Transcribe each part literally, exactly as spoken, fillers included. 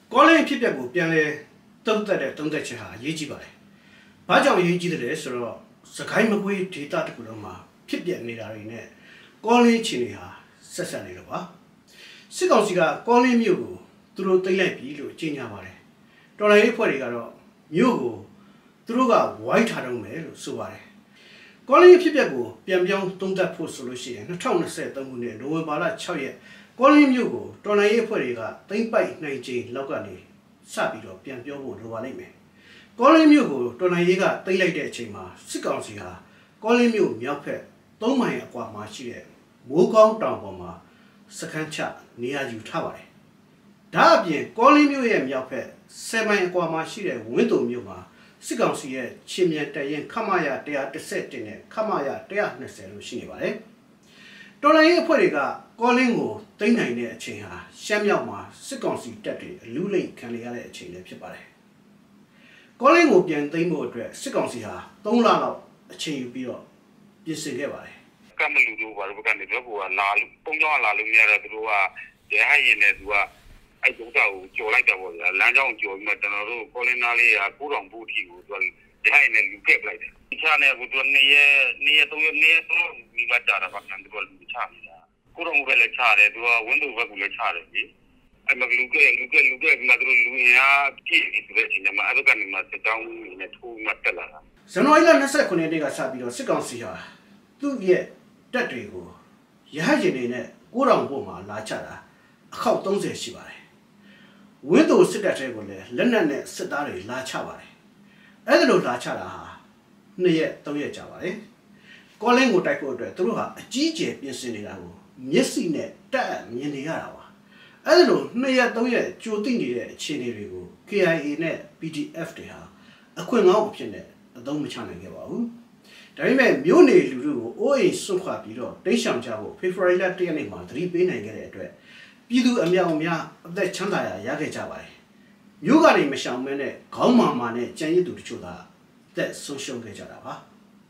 ကောလင်းဖြစ်ပျက်ကိုပြန်လဲတုံးသက်တဲ့တုံးသက်ချက်ဟာရေးကြည့်ပါတယ်။ဘာကြောင့်ရေးကြည့်တယ်လဲဆိုတော့စကိုင်းမကွေးဒေတာတခုလုံးမှာဖြစ်ပျက်နေတာတွေနဲ့ကောလင်းချင်းတွေဟာဆက်ဆက်နေတော့ပါ။စစ်ကောင်စီကကောလင်းမြို့ကိုသူတို့သိမ်းလိုက်ပြီလို့ကြေညာပါတယ်။တော်လိုင်းရေးဖွဲ့တွေကတော့မြို့ကိုသူတို့ကဝိုင်းထားတော့မယ်လို့ဆိုပါတယ်။ကောလင်းဖြစ်ပျက်ကိုပြန်ပြောင်းသုံးသပ်ဖို့ဆိုလို့ရှိရင်၂၀၂၃ခုနှစ်နိုဝင်ဘာလ၆ရက်ကောလင်းမြို့ကိုတော်လိုင်းရေးဖွဲ့တွေကသိမ်းပိုက်နိုင်ခြင်းလောက်ကနေစပြီးတော့ပြန်ပြောဖို့လိုပါလိမ့်မယ်။ကောလင်းမြို့ကိုတော်လိုင်းရေးကသိမ်းလိုက်တဲ့အချိန်မှာစစ်ကောင်စီဟာကောလင်းမြို့မြောက်ဘက်သုံးမိုင်အကွာမှာရှိတဲ့မိုးကောင်းတောင်ပေါ်မှာစခန်းချနေရာယူထားပါတယ်။ဒါအပြင်ကောလင်းမြို့ရဲ့မြောက်ဘက်ဆယ်မိုင်အကွာမှာရှိတဲ့ဝင်းတုံမြို့မှာစစ်ကောင်စီရဲ့ချင်းမြန်တရင်ခမရ၁၁၁နဲ့ခမရ၁၂၀လို့ရှိနေပါတယ်။တော်လိုင်းရေးအဖွဲ့တွေကကောလင်းကိုသိမ်းနိုင်တဲ့အချိန်ဟာရှမ်းမြောက်မှာစစ်ကောင်စီတပ်တွေအလူးလိမ့်ခံရတဲ့အချိန်လည်းဖြစ်ပါတယ်။ကောလင်းကိုပြန်သိမ်းဖို့အတွက်စစ်ကောင်စီဟာသုံးလလောက်အချိန်ယူပြီးတော့ပြင်ဆင်ခဲ့ပါတယ်။ကမ္မလူတို့ဘာလို့ကနေတော့ကလာလို့ပုံကြောင်းလာလို့မရတော့သူတို့ကရဟရင်နဲ့သူကအဲ့ဒုက္ခကိုကြော်လိုက်တာပေါ့ဗျာလမ်းကြောင်းကြော်ပြီးတော့ကျွန်တော်တို့ကောလင်းသားလေးကကိုးတောင်ဘူးထီကိုသူကရဟရင်နဲ့လူခဲ့ပလိုက်တယ်။ဒီချာနဲ့ကသူနေရနေရတော့နေရတော့ဒီဘက်ကြတာပါကန်သူကလူချနေတာကိုတော့ဘယ်လဲချတယ်သူကဝင်းတို့ဘက်ကလည်းချတယ်ကြီးအဲ့မလူကလူကလူကမတို့လူညာကြည့်ပြီးတဲ့ချိန်မှာအဲ့ကနေမှစစ်တောင်းနဲ့ထိုးမှတက်လာတာဇန်နဝါရီလ၂၉ရက်နေ့ကစပြီးတော့စစ်ကောင်စီဟာသူ့ရဲ့တပ်တွေကိုရဟရင်တွေနဲ့ကိုးတောင်ဘုံမှာလာချတာအခေါက်၃၀ရှိပါတယ်ဝင်းတို့စစ်တပ်တွေကိုလည်းလက်နက်နဲ့စစ်သားတွေလာချပါတယ်အဲ့ဒါလိုလာချတာဟာနှစ်ရက်သုံးရက်ကြာပါတယ်ကောလင်းကိုတိုက်ဖို့အတွက်သူတို့ဟာအကြီးကျယ်ပြင်ဆင်နေတာကိုမျက်စိနဲ့တက်မြင်နေရတာပါအဲ့ဒါလိုနှစ်ရက်သုံးရက်ကြိုသိနေတဲ့အခြေအနေတွေကို K I A နဲ့ P D F တွေဟာအခွင့်အကောင်းအဖြစ်နဲ့အသုံးမချနိုင်ခဲ့ပါဘူးဒါပေမဲ့မြို့နေလူတို့ကိုအိုးအိမ်ဆွန့်ခွာပြီးတော့တိတ်ဆောင်ကြဖို့ဖေဖော်ဝါရီလ၁ရက်နေ့မှာသတိပေးနိုင်ခဲ့တဲ့အတွက်ပြည်သူအမြောက်အများအသက်ချမ်းသာရာရခဲ့ကြပါတယ်မြို့ကနေမရှောင်မဲနဲ့ခေါင်းမာမာနဲ့ကြံရည်သူတချို့သာအသက်ဆုံးရှုံးခဲ့ကြတာပါ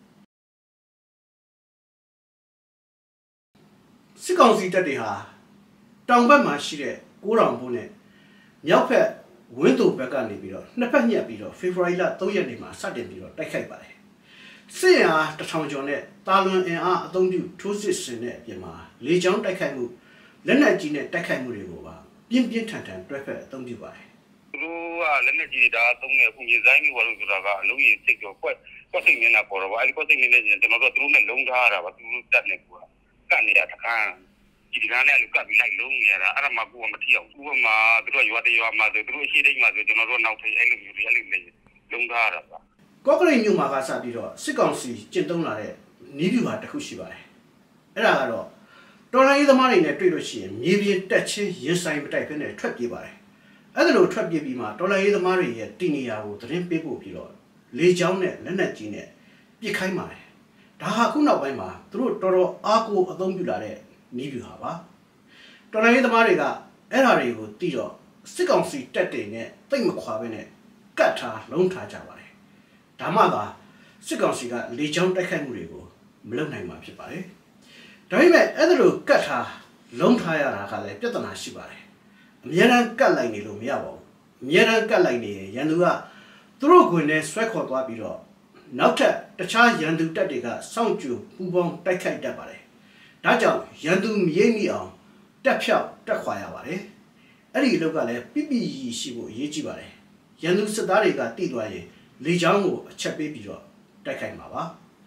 စစ်ကောင်စီတပ်တွေဟာတောင်ဘက်မှာရှိတဲ့ကိုးတောင်ဘုံနဲ့မြောက်ဘက်ဝင်းတုံဘက်ကနေပြီးတော့နှစ်ဖက်ညက်ပြီးတော့ဖေဖော်ဝါရီလ၃ရက်နေ့မှာစတင်ပြီးတော့တိုက်ခိုက်ပါတယ်စစ်ရင်အားတထောင်ကျော်နဲ့တာလွန်အင်အားအသုံးပြုထိုးစစ်ဆင်တဲ့အပြင်မှာလေကြောင်းတိုက်ခိုက်မှုလက်နက်ကြီးနဲ့တိုက်ခိုက်မှုတွေကိုပါပြင်းပြင်းထန်ထန်တွဲဖက်အသုံးပြုပါတယ်သူတို့ကလက်နက်ကြီးဒါအသုံးနဲ့အခုမြေဆိုင်မျိုးလို့ဆိုတာကအလုံးကြီးစိတ်ကြောကွက်ကွက်စိတ်မျက်နှာပေါ်တော့ပါအဲဒီကွက်စိတ်မျက်နှာကျွန်တော်တို့သူတို့နဲ့လုံးထားရတာပါသူတို့တက်နေကူကကတ်နေတာတခါဒီကနေ့လူကပ်ပြီးလိုက်လုံးနေရတာအဲ့ဒါမှကိုယ်ကမထီအောင်ဥပမာသူတို့ရွာတရွာမှာဆိုသူတို့အရှိတိတ်မှာဆိုကျွန်တော်တို့နောက်ထိအဲ့လိုမျိုးတွေအဲ့လိုမျိုးလုံးထားရတာပါကော့ကရိတ်မြို့မှာကစပြီးတော့စစ်ကောင်စီကျင့်သုံးလာတဲ့နီးဗျူဟာတစ်ခုရှိပါတယ်အဲ့ဒါကတော့တော်လိုင်းရေးသမားတွေနဲ့တွေ့လို့ရှိရင်မြေပြင်တက်ချင်းရင်ဆိုင်မတိုက်ဘဲနဲ့ထွက်ပြေးပါတယ်အဲ့ဒါလိုထွက်ပြေးပြီးမှတော်လိုင်းရေးသမားတွေရဲ့တည်နေရာကိုသတင်းပေးဖို့ပြီးတော့လေကြောင်းနဲ့လက်နက်ကြီးနဲ့ပစ်ခိုင်းပါတယ်ဒါဟာခုနောက်ပိုင်းမှာသူတို့တော်တော်အားကိုးအသုံးပြုလာတဲ့နီးဗျူဟာပါတော်လိုင်းရေးသမားတွေကအဲ့ဓာတွေကိုတီးတော့စစ်ကောင်စီတက်တွေနဲ့တိတ်မခွာဘဲနဲ့ကတ်ထားလုံးထားကြပါတယ်ဒါမှသာစစ်ကောင်စီကလေကြောင်းတိုက်ခိုက်မှုတွေကိုမလုပ်နိုင်မှာဖြစ်ပါတယ်ဒါပေမဲ့အဲ့ဒါလိုကတ်ထားလုံးထားရတာကလည်းပြဿနာရှိပါတယ်အများအားကတ်လိုက်နေလို့မရပါဘူးအများအားကတ်လိုက်နေရင်ရန်သူကသူတို့ခွင်နဲ့ဆွဲခေါ်သွားပြီးတော့နောက်ထပ်တခြားရန်သူတပ်တွေကစောင့်ကြိုပူပေါင်းတိုက်ခိုက်တတ်ပါတယ်ဒါကြောင့်ရန်သူမရိပ်မိအောင်တက်ဖြောက်တက်ခွာရပါတယ်အဲ့ဒီအလုပ်ကလည်းပြပြရရှိဖို့အရေးကြီးပါတယ်ရန်သူစစ်သားတွေကတိသွားရင်လေကြောင်းကိုအချက်ပေးပြီးတော့တိုက်ခိုက်မှာပါ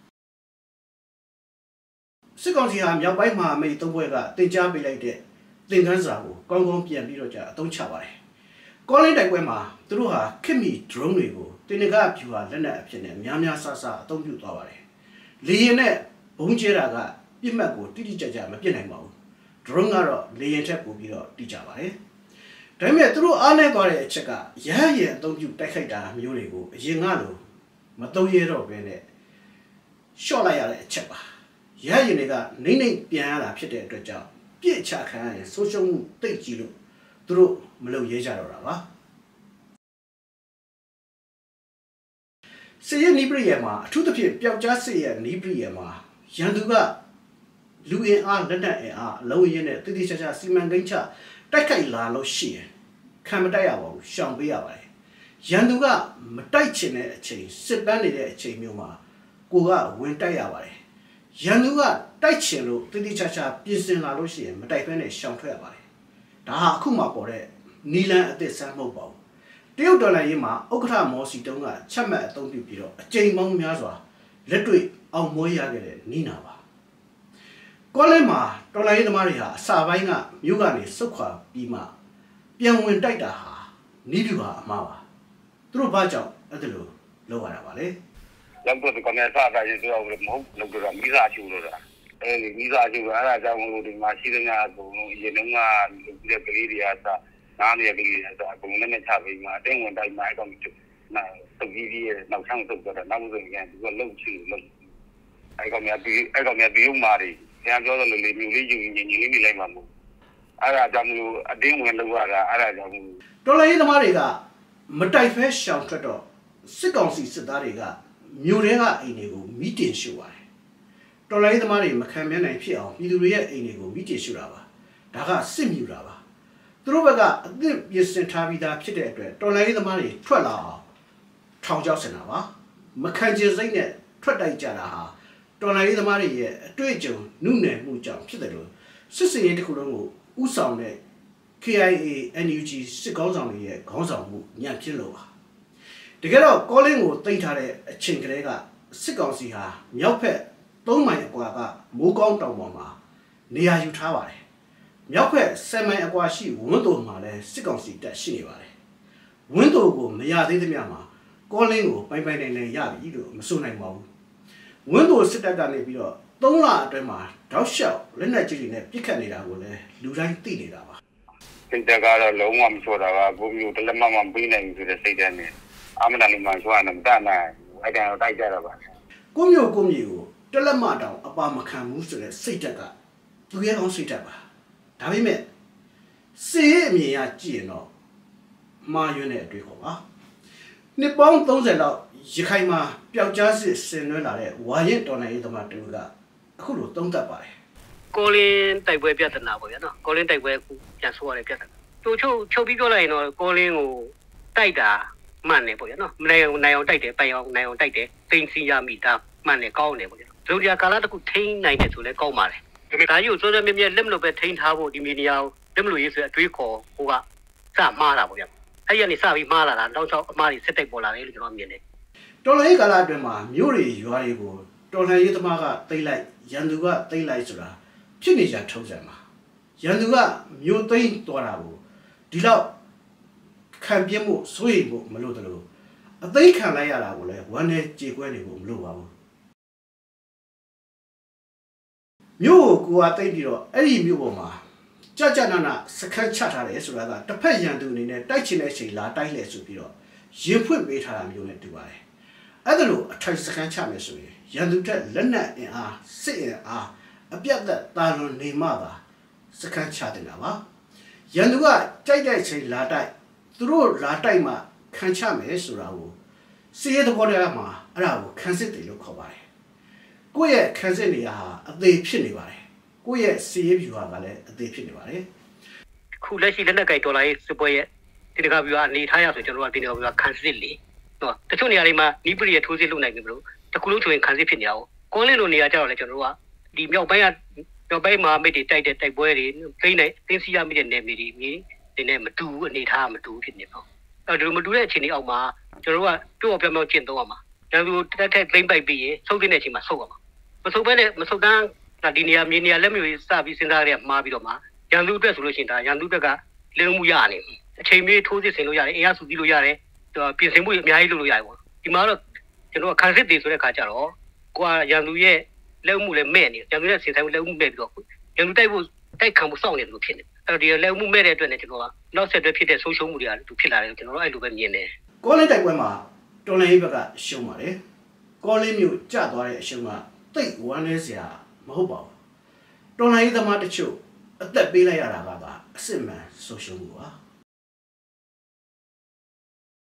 စစ်ကောင်စီဟာမြောက်ပိုင်းမှာအမိတ်သုံးဘွဲကတင်ကြားပေးလိုက်တဲ့သင်ခန်းစာကိုကောင်းကောင်းပြန်ပြီးတော့ကြာအသုံးချပါတယ်ကောလင်းတိုက်ပွဲမှာသူတို့ဟာခစ်မီ drone တွေကိုတင်နဂဗျူဟာလက်နက်အဖြစ်နဲ့များများဆဆအသုံးပြုသွားပါတယ်လေရင်နဲ့ဘုံကျဲတာကပြစ်မှတ်ကိုတိတိကျကျမပြစ်နိုင်ပါဘူး drone ကတော့လေရင်ထက်ပိုပြီးတော့တိကျပါတယ်ဒါပေမဲ့သူတို့အားနည်းသွားတဲ့အချက်ကရဟရင်အသုံးပြုတိုက်ခိုက်တာမျိုးတွေကိုအရင်ကလိုမသုံးရတော့ဘဲနဲ့ရှော့လိုက်ရတဲ့အချက်ပါရဟရင်တွေကနှိမ့်နှိမ့်ပြန်ရတာဖြစ်တဲ့အတွက်ကြောင့်ပြစ်ချခံရရင်ဆိုးရှုံးမှုတိတ်ကြီးလို့သူတို့မလုပ်ရဲကြတော့တာပါစစ်ရေးနီးပရိယာမှာအထူးသဖြင့်ပျောက်ကြားစစ်ရဲ့နီးပရိယာမှာရန်သူကလူအင်အားလက်နက်အင်အားအလုံးရင်းနဲ့တိတိကျကျစီမံကိန်းချတိုက်ခိုက်လာလို့ရှိရင်ခံမတိုက်ရပါဘူးရှောင်ပေးရပါတယ်ရန်သူကမတိုက်ချင်တဲ့အချိန်စစ်ပန်းနေတဲ့အချိန်မျိုးမှာကိုကဝင်တိုက်ရပါတယ်ရန်သူကတိုက်ချင်လို့တိတိကျကျပြင်ဆင်လာလို့ရှိရင်မတိုက်ဖဲနဲ့ရှောင်ထွက်ရပါတယ်ဒါဟာအခုမှပေါ်တဲ့နီလန်အသစ်ဆန်းမဟုတ်ပါဘူးတရုတ်ဒေါ်လာရင်းမှာဥက္ကဋ္ဌမော်စီတုံးကချက်မှတ်အသုံးပြုပြီးတော့အကြိမ်ပေါင်းများစွာလက်တွေ့အောင်မွေးရခဲ့တဲ့နီနာပါကောလင်းမှာတော်လိုင်းသမားတွေဟာအစာပိုင်းကမြို့ကနေစုတ်ခွာပြီးမှပြန်ဝင်တိုက်တာဟာနီးပြပါအမှားပါသူတို့ဘာကြောင့်အဲ့ဒါလိုလုပ်ရတာပါလဲလောက်တော့ကမယ်စားတာရေတော့မဟုတ်လောက်တော့မိသားစုလို့လားအဲဒီမိသားစုကအဲ့ဒါကြောင့်လို့ဒီမှာရှိတဲ့များအကုန်လုံးရေနှုံးကလူတွေကလေးတွေကစားနားနေကလေးတွေစားအကုန်လုံးနဲ့ချပြီးမှအတင်းဝင်တိုက်မှအဲ့တော့နာသတိကြီးရဲ့နောက်ဆောင်ဆုတ်တော့နောက်ဆုံးပြန်သူကလှုပ်ချင်လှုပ်အဲ့ကောင်များပြီးအဲ့ကောင်များပြီးဥမာတွေပြန်ပြောတော့လေမျိုးလေးယူရင်ညီလေးနေလိုက်မှာမို့အဲ့ဒါကြောင့်လို့အတင်းဝင်လောက်ရတာအဲ့ဒါကြောင့်တော်လိုင်းသမားတွေကမတိုက်ဖဲရှောင်ထွက်တော့စစ်ကောင်စီစစ်သားတွေကမြို့ထဲကအိမ်တွေကိုမိတင်ရှို့ပါတယ်တော်လိုင်းသမားတွေမခံမြနိုင်ဖြစ်အောင်ပြည်သူတွေရဲ့အိမ်တွေကိုမိတင်ရှို့တာပါဒါကစစ်မြူတာပါသူတို့ဘက်ကအသစ်ပြင်ဆင်ထားပြီးသားဖြစ်တဲ့အတွက်တော်လိုင်းသမားတွေထွက်လာအောင်ထောင်ချောက်စင်တာပါမခံချင်စိတ်နဲ့ထွက်တိုက်ကြတာဟာတော်လိုင်းသမားတွေရဲ့အတွေ့အကြုံနုနယ်မှုကြောင့်ဖြစ်တယ်လို့စစ်စင်ရေးတစ်ခုလုံးကိုဥဆောင်တဲ့ K I A N U G စစ်ကောင်းဆောင်တွေရဲ့ခေါင်းဆောင်မှုညံ့ဖြစ်လို့ပါတကယ်တော့ကောလင်းကိုတင်ထားတဲ့အချိန်ကလေးကစစ်ကောင်စီဟာမြောက်ဖက်သုံးမိုင်အကွာကမိုးကောင်းတောင်ပေါ်မှာနေရာယူထားပါတယ်မြောက်ဖက်ဆယ်မိုင်အကွာရှိဝန်းတိုမှာလည်းစစ်ကောင်စီတပ်ရှိနေပါတယ်ဝန်းတိုကိုမရသေးသမျှမှာကောလင်းကိုပိုင်ပိုင်နိုင်နိုင်ရပြီလို့မဆိုနိုင်ပါဘူးဝန်းတိုစစ်တပ်ကနေပြီးတော့သုံးလအတွင်းမှာတောက်လျှောက်လက်နက်ကြီးတွေနဲ့ပစ်ခတ်နေတာကိုလည်းလူတိုင်းသိနေတာပါစိတ်ကတော့လုံးဝမဆိုတာကကိုမျိုးတလက်မမပေးနိုင်ဘူးဆိုတဲ့စိတ်ဓာတ်နဲ့အမှန်တမ်းမှဆိုရတော့တတ်နိုင်အဲ့ဒါတော့တိုက်ကြတော့ပါကိုမျိုးကိုမျိုးကိုတလက်မတောင်အပါမခံဘူးဆိုတဲ့စိတ်ဓာတ်ကသူရဲ့ကောင်းစိတ်ဓာတ်ပါဒါပေမဲ့စေရဲ့အမြင်ရကြည့်ရင်တော့မှားယွင်းတဲ့အတွေ့ခေါ်ပါနှစ်ပေါင်းသုံးဆယ်လောက်ရခိုင်မှာပျောက်ကြားစစ်ဆင်နွှဲလာတဲ့ဝါရင်တော်နိုင်ရေးသမားတူကအခုလိုသုံးသပ်ပါတယ်ကိုလင်းတိုက်ပွဲပြဿနာပေါ့ဗျာနော်ကိုလင်းတိုက်ပွဲပြန်ဆိုရတဲ့ပြဿနာသူချုပ်ချုပ်ပြီးပြောလိုက်ရင်တော့ကိုလင်းကိုတိုက်တာမှန်တယ်ပေါ့ဗျာနော်နိုင်အောင်နိုင်အောင်တိုက်တယ်ပိုင်အောင်နိုင်အောင်တိုက်တယ်သိမ်းစီရမိတာမှန်တယ်ကောင်းတယ်ပေါ့ဗျာလူတရားကာလတစ်ခုထိန်းနိုင်တယ်ဆိုလဲကောင်းပါတယ်ဒါပေမဲ့ဒါကြီးကိုစောစောမြဲမြဲလက်မလို့ပဲထိန်းထားဖို့ဒီမီဒီယာကိုလက်မလို့ရေးဆိုအတွေးခေါ်ဟိုကစမှားတာပေါ့ဗျာအဲ့ရနေစပြီးမှားလာတာတောက်ချောက်အမှားတွေစစ်တိုက်ပေါ်လာတယ်လို့ကျွန်တော်မြင်တယ်တော်လှန်ရေးကာလအတွင်းမှာမြို့တွေရွာတွေကိုတော်လှန်ရေးသမားကတိတ်လိုက်ရန်သူကတိတ်လိုက်ဆိုတာဖြစ်နေကြထုံးစံပါရန်သူကမြို့သိမ်းသွားတာကိုဒီလောက်ခံပြင်းမှုစိုးရိမ်မှုမလို့တလို့အသိခံလိုက်ရတာကိုလည်းဝမ်းနဲ့ကြေကွဲနေဖို့မလို့ပါဘူးမြို့ကိုကတိတ်ပြီးတော့အဲ့ဒီမြို့ပေါ်မှာကြကြနာနာစခန်းချထားတယ်ဆိုတာကတစ်ဖက်ရန်သူအနေနဲ့တိုက်ချင်တဲ့အချိန်လာတိုက်လဲဆိုပြီးတော့ရင်ဖွင့်ပေးထားတာမျိုးနဲ့တူပါတယ်အဲ့ဒါလို့အထိုင်စခန်းချမယ်ဆိုရင်ရန်သူတက်လက်နက်အင်အားစစ်အင်အားအပြတ်သက်တာလွန်နေမှသာစခန်းချတင်တာပါရန်သူကကြိုက်တဲ့ချိန်လာတိုက်သူတို့လာတိုက်မှခံချမယ်ဆိုတာကိုစီးရဲသဘောတရားမှာအဲ့ဒါကိုခန်းစစ်တယ်လို့ခေါ်ပါတယ်ကိုယ့်ရဲ့ခန်းစစ်နေရာဟာအသေးဖြစ်နေပါတယ်ကိုယ့်ရဲ့စီးရဲဖြူဟာကလည်းအသေးဖြစ်နေပါတယ်ခုလက်ရှိလက်နက်ကိုင်ဒေါ်လာရေးစပွဲရဲ့ဒီတကားဗျူဟာအနေထားရဆိုကျွန်တော်တို့ကဒီနေရာဗျူဟာခန်းစစ်လေနော်တချို့နေရာတွေမှာနီးပရိရဲ့ထိုးစစ်လုပ်နိုင်ပြီမလို့တကူလုံးဆိုရင်ခန်းစစ်ဖြစ်နေအောင်ကောလင်းလိုနေရာကြတော့လေကျွန်တော်တို့ကဒီမြောက်ပိုင်းကမြောက်ပိုင်းမှာမိတ်တွေတိုက်တဲ့တိုက်ပွဲတွေသိနေသိစီရမိတဲ့နယ်မြေတွေမြေတွေနဲ့မတူဘူးအနေထားမတူဘူးဖြစ်နေပေါ့အဲ့ဒါမတူတဲ့အခြေအနေအောက်မှာကျွန်တော်တို့ကပြော့ပြောင်းပြောင်းကျင့်သုံးရမှာရန်သူတက်ထက်သိမ့်ပိုက်ပြီးရင်ဆုတ်တဲ့အချိန်မှာဆုတ်ရမှာမဆုတ်ဘဲနဲ့မဆုတ်တန်းဒီနေရာမြေနေရာလက်မျိုးစပြီးစဉ်းစားရတဲ့မှားပြီးတော့မှရန်သူအတွက်ဆိုလို့ရှိရင်ဒါရန်သူဘက်ကလင်းမှုရနေအချိန်မေးထိုးစစ်ဆင်လို့ရတယ်အင်အားစုပြီးလို့ရတယ်ပြင်ဆင်မှုအများကြီးလုပ်လို့ရတယ်ပေါ့ဒီမှာတော့ကျွန်တော်ကခန်းစစ်တွေဆိုတဲ့ခါကျတော့ကိုကရန်သူရဲ့လက်မှုလည်းမဲ့နေရန်သူရဲ့စင်ဆိုင်လက်မှုမဲ့ပြီးတော့ရန်သူတိုက်ဖို့တိုက်ခံဖို့စောင့်နေတယ်လို့ဖြစ်နေအဲ့တော့ဒီလက်မှုမဲ့တဲ့အတွက်လည်းကျွန်တော်ကနောက်ဆက်တွဲဖြစ်တဲ့ဆုံးရှုံးမှုတွေကသူဖြစ်လာတယ်ကျွန်တော်တို့အဲ့လိုပဲမြင်တယ်ကောလင်းတိုက်ပွဲမှာတော်လိုင်းဘက်ကရှုံးပါတယ်ကောလင်းမျိုးကျသွားတဲ့အရှုံးကတိတ်ဝမ်းနေစရာမဟုတ်ပါဘူးတော်လိုင်းသမားတချို့အသက်ပေးလိုက်ရတာကသာအစ်စ်မှန်ဆုံးရှုံးမှုပါ